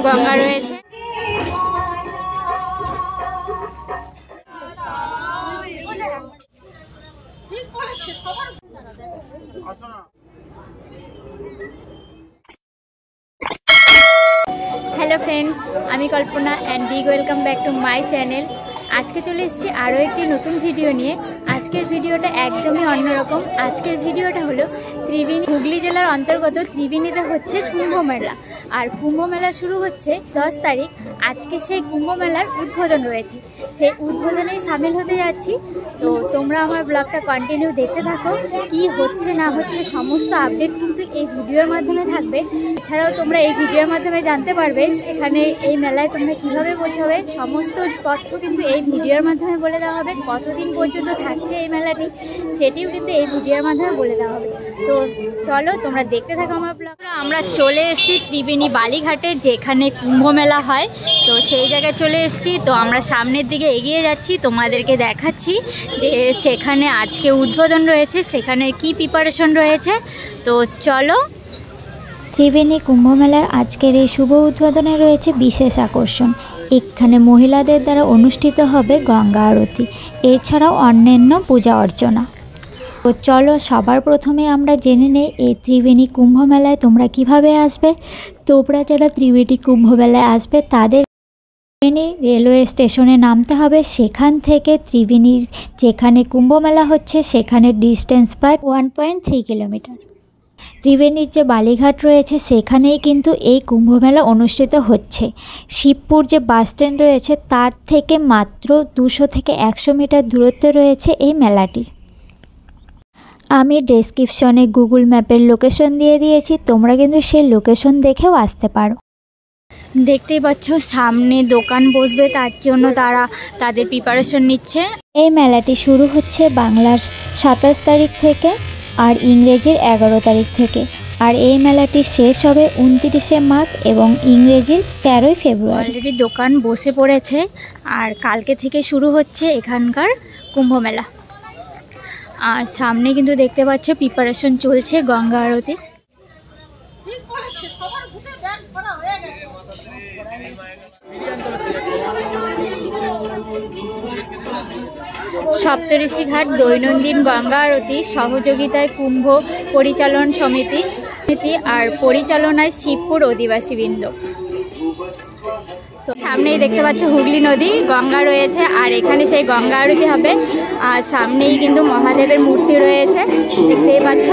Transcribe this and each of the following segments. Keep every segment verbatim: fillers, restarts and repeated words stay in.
গঙ্গা রয়েছে। Hello friends, আমি Kalpana and big welcome back to my channel. আজকে চলে এসেছি আরও একটি নতুন ভিডিও নিয়ে। আজকের ভিডিওটা একদমই অন্যরকম। আজকের ভিডিওটা হলো ত্রিবেণী, হুগলি জেলার অন্তর্গত ত্রিবেণীতে হচ্ছে কুম্ভ মেলা। আর কুম্ভ মেলা শুরু হচ্ছে দশ তারিখ। আজকে সেই কুম্ভ মেলার উদ্বোধন রয়েছে, সেই উদ্বোধনেই সামিল হতে যাচ্ছি। তো তোমরা আমার ব্লগটা কন্টিনিউ দেখতে থাকো। কি হচ্ছে না হচ্ছে সমস্ত আপডেট কিন্তু এই ভিডিওর মাধ্যমে থাকবে। এছাড়াও তোমরা এই ভিডিওর মাধ্যমে জানতে পারবে সেখানে এই মেলায় তোমরা কিভাবে পৌঁছাবে, সমস্ত তথ্য কিন্তু এই ভিডিওর মাধ্যমে বলে দেওয়া হবে। কতদিন পর্যন্ত থাকছে এই মেলাটি সেটিও কিন্তু এই ভিডিওর মাধ্যমে বলে দেওয়া হবে। তো চলো তোমরা দেখতে থাকো আমার ব্লগটা। আমরা চলে এসেছি ত্রিবেণী বালিঘাটে, যেখানে কুম্ভ মেলা হয়। তো সেই জায়গায় চলে এসেছি। তো আমরা সামনের দিকে এগিয়ে যাচ্ছি, তোমাদেরকে দেখাচ্ছি যে সেখানে আজকে উদ্বোধন রয়েছে, সেখানে কি প্রিপারেশন রয়েছে। তো চলো। ত্রিবেণী কুম্ভ মেলার আজকের এই শুভ উদ্বোধনে রয়েছে বিশেষ আকর্ষণ। এখানে মহিলাদের দ্বারা অনুষ্ঠিত হবে গঙ্গা আরতি, এছাড়াও অন্যান্য পূজা অর্চনা। তো চলো সবার প্রথমে আমরা জেনে নেই এই ত্রিবেণী কুম্ভ মেলায় তোমরা কিভাবে আসবে। তোমরা যারা ত্রিবেণী কুম্ভ মেলায় আসবে তাদের ত্রিবেণী রেলওয়ে স্টেশনে নামতে হবে। সেখান থেকে ত্রিবেণীর যেখানে কুম্ভ মেলা হচ্ছে সেখানে ডিস্টেন্স প্রায় ওয়ান পয়েন্ট থ্রি কিলোমিটার। ত্রিবেণীর যে বালিঘাট রয়েছে সেখানেই কিন্তু এই কুম্ভমেলা অনুষ্ঠিত হচ্ছে। শিবপুর যে বাস স্ট্যান্ড রয়েছে তার থেকে মাত্র দুশো থেকে একশো মিটার দূরত্বে রয়েছে এই মেলাটি। আমি ডেসক্রিপশনে গুগল ম্যাপের লোকেশন দিয়ে দিয়েছি, তোমরা কিন্তু সেই লোকেশন দেখেও আসতে পারো। দেখতেই পাচ্ছ সামনে দোকান বসবে, তার জন্য তারা তাদের প্রিপারেশন নিচ্ছে। এই মেলাটি শুরু হচ্ছে বাংলার সাতাশ তারিখ থেকে আর ইংরেজির এগারো তারিখ থেকে। আর এই মেলাটি শেষ হবে উনত্রিশে মাঘ এবং ইংরেজির তেরোই ফেব্রুয়ারি। অলরেডি দোকান বসে পড়েছে আর কালকে থেকে শুরু হচ্ছে এখানকার কুম্ভ মেলা। আর সামনে কিন্তু দেখতে পাচ্ছ প্রিপারেশন চলছে গঙ্গা আরতি। সপ্তঋষি ঘাট দৈনন্দিন গঙ্গা আরতি সহযোগিতায় কুম্ভ পরিচালন সমিতি আর পরিচালনায় শিবপুর অধিবাসীবৃন্দ। তো সামনেই দেখতে পাচ্ছ হুগলি নদী, গঙ্গা রয়েছে আর এখানে সেই গঙ্গা আরতি হবে। আর সামনেই কিন্তু মহাদেবের মূর্তি রয়েছে, দেখতেই পাচ্ছ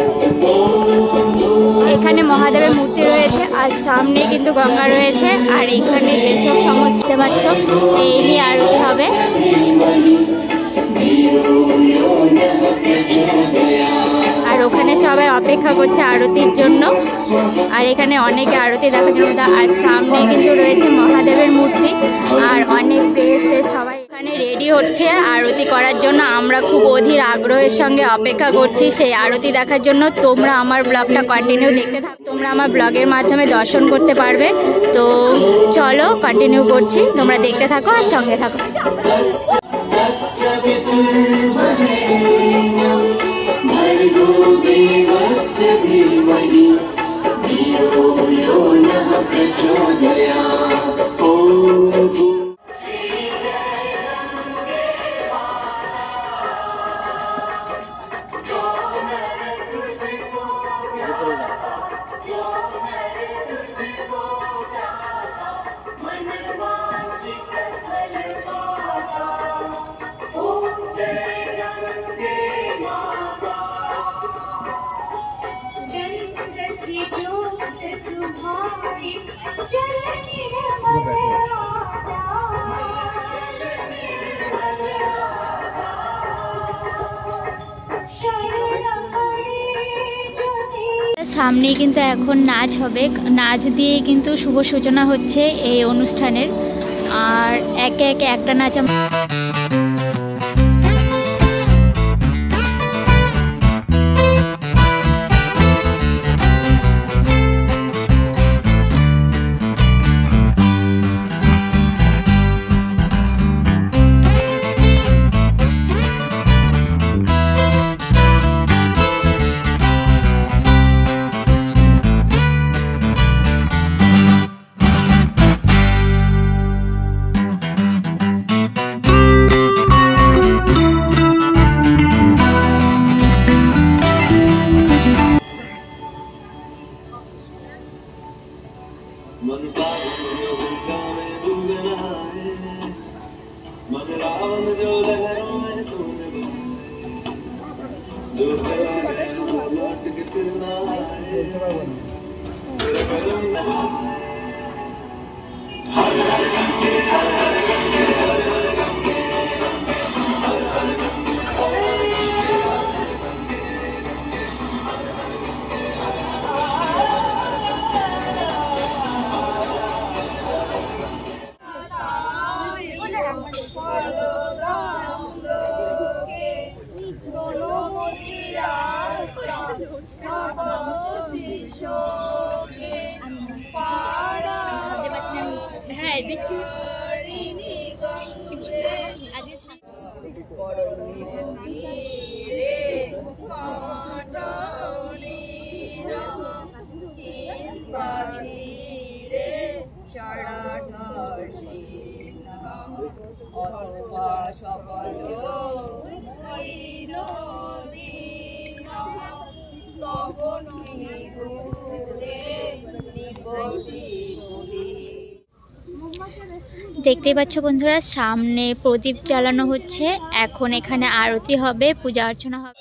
এখানে মহাদেবের মূর্তি রয়েছে আর সামনেই কিন্তু গঙ্গা রয়েছে। আর এখানে যেসব সমস্ত দেখতে পাচ্ছ এই নিয়ে আরতি হবে। আর ওখানে সবাই অপেক্ষা করছে আরতির জন্য। আর এখানে অনেকে আরতি দেখার জন্য। আর সামনে কিন্তু রয়েছে মহাদেবের মূর্তি আর অনেক প্রেস টেস সবাই এখানে রেডি হচ্ছে আরতি করার জন্য। আমরা খুব অধীর আগ্রহের সঙ্গে অপেক্ষা করছি সেই আরতি দেখার জন্য। তোমরা আমার ব্লগটা কন্টিনিউ দেখতে থাকো, তোমরা আমার ব্লগের মাধ্যমে দর্শন করতে পারবে। তো চলো কন্টিনিউ করছি, তোমরা দেখতে থাকো আর সঙ্গে থাকো। সামনেই কিন্তু এখন নাচ হবে, নাচ দিয়ে কিন্তু শুভ সূচনা হচ্ছে এই অনুষ্ঠানের। আর একে একে একটা নাচ অথবা সপজ তব নহি দূরে নিবতি বলি। দেখতেই পাচ্ছ বন্ধুরা, সামনে প্রদীপ জ্বালানো হচ্ছে। এখন এখানে আরতি হবে, পূজা অর্চনা হবে।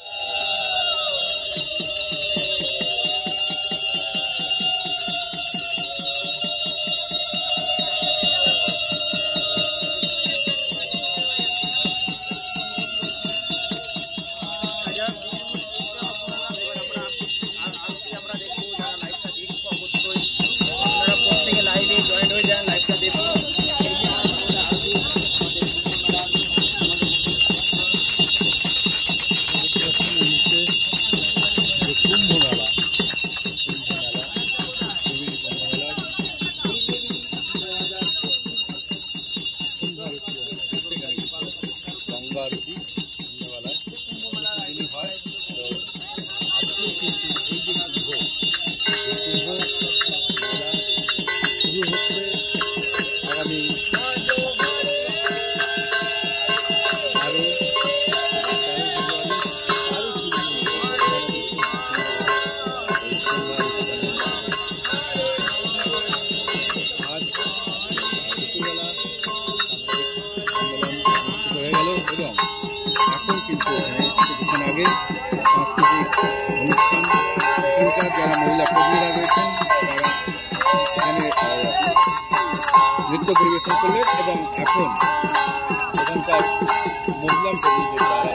নৃত্য পরিবেশন করলেন এবং এখন এখানকার মহিলা কর্মীদের দ্বারা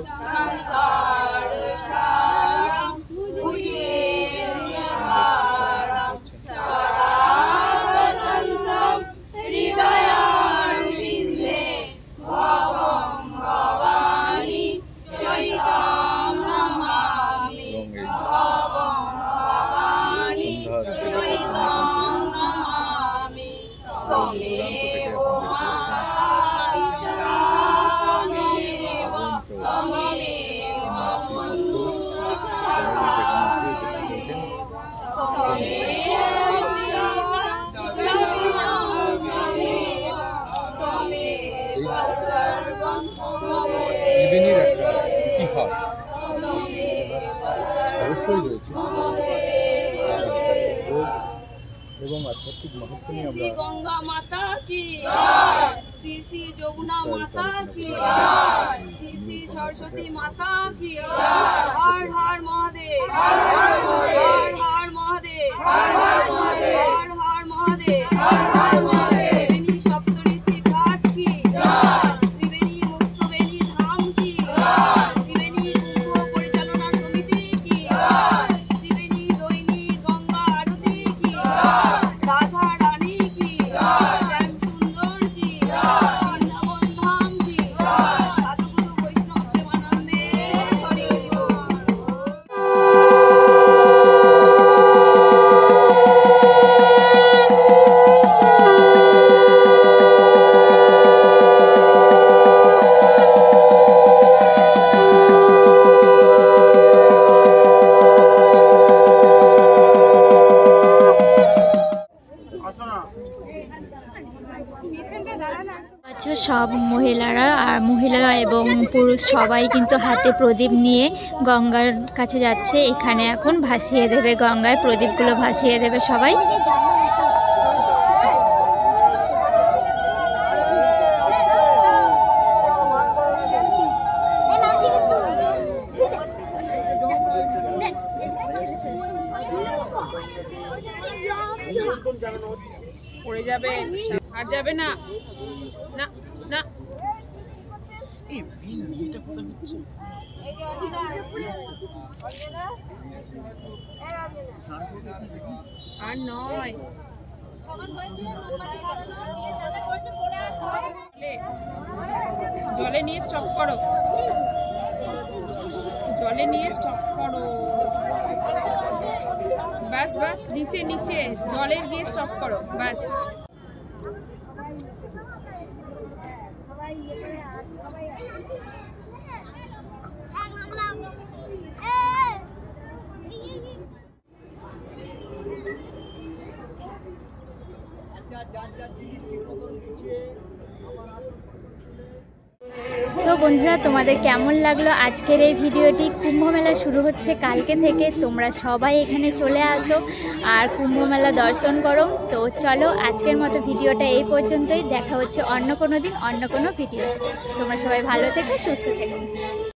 সংসার সারম ভুজে নিহারম সদা বসন্তম হৃদয়ারবিন্দে ভবং ভবানী চৈতম নমামি ভবং ভবানী চৈতম নমামি তমেব মাতা তমেব তমেব বন্ধু ত্রিবেণীর একটা ইতিহাস অবশ্যই রয়েছে এবং আধ্যাত্মিক মাহাত্ম্য নিয়ে আমরা গঙ্গা মাতা কি শ্রী শ্রী যমুনা মাতা কি শ্রী শ্রী সরস্বতী মাতা কি হর হর মহাদেব হর হর মহাদেব হর হর মহাদেব ত্রিবেণী সপ্তঋষি ঘাট কি ত্রিবেণী মুক্তবেণী ধাম কি ত্রিবেণী কুম্ভ পরিচালনা সমিতি কি ত্রিবেণী দৈনিক গঙ্গা আরতি কি রাধা রানী কি শ্যাম সুন্দর কি বৃন্দাবন ধাম কি সাধুগুরু বৈষ্ণব প্রেমানন্দে হরি বল। আচ্ছা, সব মহিলারা আর মহিলা এবং পুরুষ সবাই কিন্তু হাতে প্রদীপ নিয়ে গঙ্গার কাছে যাচ্ছে। এখানে এখন ভাসিয়ে দেবে, গঙ্গায় প্রদীপগুলো ভাসিয়ে দেবে সবাই। পড়ে যাবে আর যাবে না না না আর নয় জলে নিয়ে স্টপ করো, জলে নিয়ে স্টপ করো, বাস বাস নিচে নিচে জলে গিয়ে স্টপ করো বাস। তো বন্ধুরা, তোমাদের কেমন লাগলো আজকের এই ভিডিওটি? কুম্ভ মেলা শুরু হচ্ছে কালকে থেকে, তোমরা সবাই এখানে চলে আসো আর কুম্ভ মেলা দর্শন করো। তো চলো, আজকের মতো ভিডিওটা এই পর্যন্তই। দেখা হচ্ছে অন্য কোনো দিন অন্য কোনো ভিডিও। তোমরা সবাই ভালো থেকো, সুস্থ থেকো।